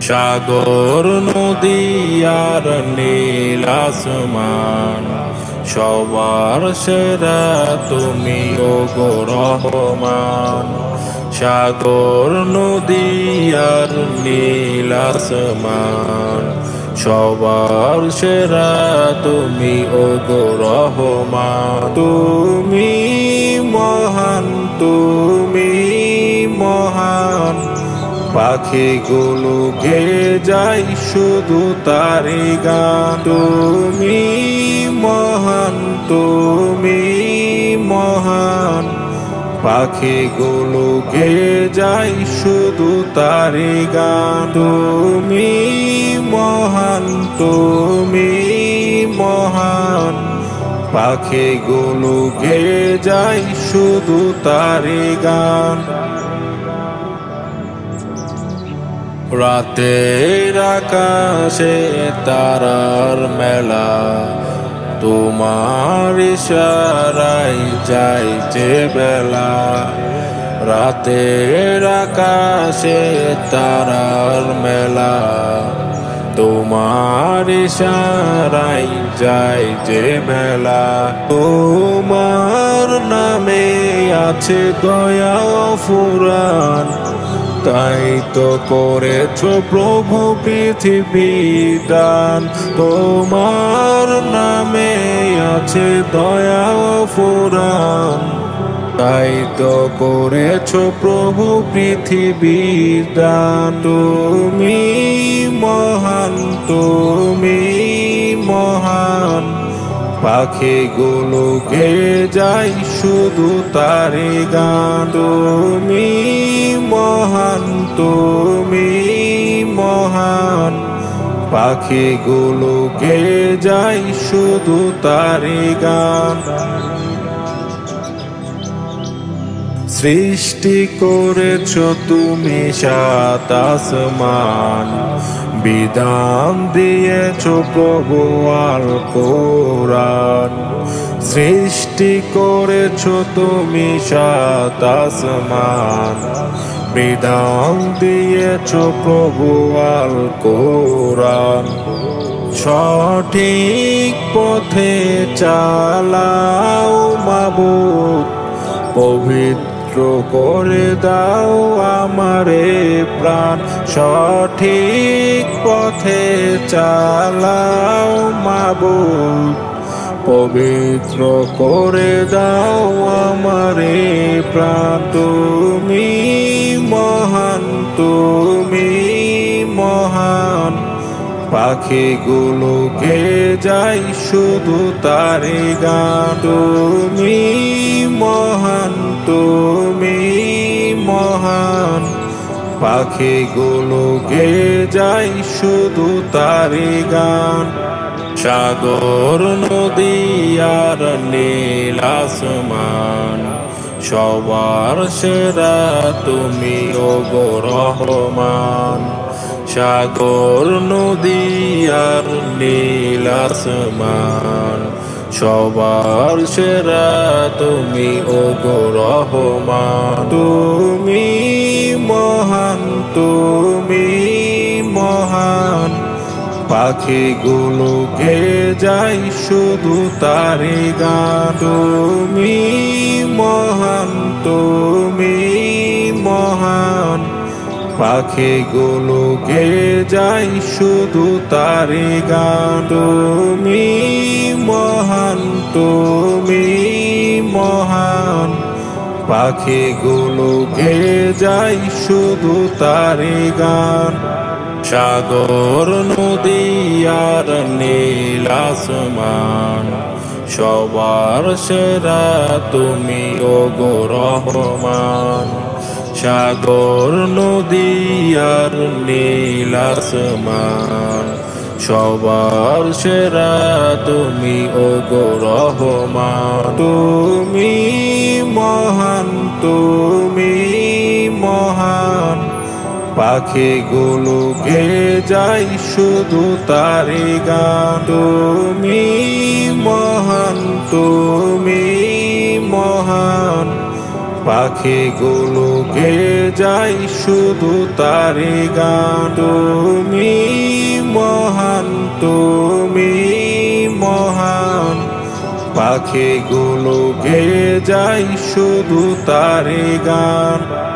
সাগর নদী আর নীল আসমান, সবার সেরা তুমি ওগো রহমান। সাগর নদী আর নীল আসমান, সবার সেরা তুমি ওগো রহমান। তুমি মহান, তুমি মহান, পাখিগুলো গেয়ে যায় শুধু তারি গান। তুমি মহান, তুমি মহান, পাখিগুলো গেয়ে যায় শুধু তারি গান। তুমি মহান, তুমি মহান, পাখিগুলো গেয়ে যায় শুধু তারি গান। রাতের আকাশে তারার মেলা, তোমার ইশারায় যায় যে বেলা। রাতের আকাশে তারার মেলা, তোমার ইশারায় যায় যে বেলা। তোমার নামে আছে দয়া ফুরান, তাই তো করেছো প্রভু পৃথিবী দান। তোমার নামে আছে দয়া ফুরান, তাই তো করেছো প্রভু পৃথিবী দান। তুমি মহান, তুমি মহান, পাখিগুলো গেয়ে যায় শুধু তারি গান। তুমি মহান, তুমি মহান, পাখিগুলো গেয়ে যায় শুধু তারি গান। সৃষ্টি করেছো তুমি সাত আসমান, বিধান দিয়েছো প্রভু আল কোরআন। সৃষ্টি করেছো তুমি সাত আসমান, বিধান দিয়েছো প্রভু আল কোরআন। সঠিক পথে চালাও মাবুদ, পবিত্র করে দাও আমারে প্রাণ। সঠিক পথে চালাও মাবুদ, পবিত্র করে দাও আমারে প্রাণ। তুমি মহান, তুমি মহান, পাখিগুলো গেয়ে যায় শুধু তারি গান। তুমি মহান, তুমি মহান, পাখিগুলো গেয়ে যায় শুধু তারি গান। সাগর নদী আর নীল আসমান, সবার সেরা তুমি ওগো রহমান। সাগর নদী আর নীল আসমান, সবার সেরা তুমি ওগো রহমান। তুমি মহান, তুমি মহান, পাখিগুলো গেয়ে যায় শুধু তারি গান। তুমি মহান, তুমি মহান, পাখিগুলো গেয়ে যায় শুধু তারি গান। তুমি মহান, তুমি মহান, পাখিগুলো গেয়ে যায় শুধু তারি গান। সাগর নদী আর নীল আসমান, সবার সেরা তুমি ওগো রহমান। সাগর নদী আর নীল আসমান, সবার সেরা তুমি ওগো রহমান। তুমি মহান, তুমি মহান, পাখিগুলো গেয়ে যায় শুধু তারি গান। তুমি মহান, তুমি মহান, পাখিগুলো গেয়ে যায় শুধু তারি গান। তুমি মহান, তুমি মহান, পাখিগুলো গেয়ে যায় শুধু তারি গান।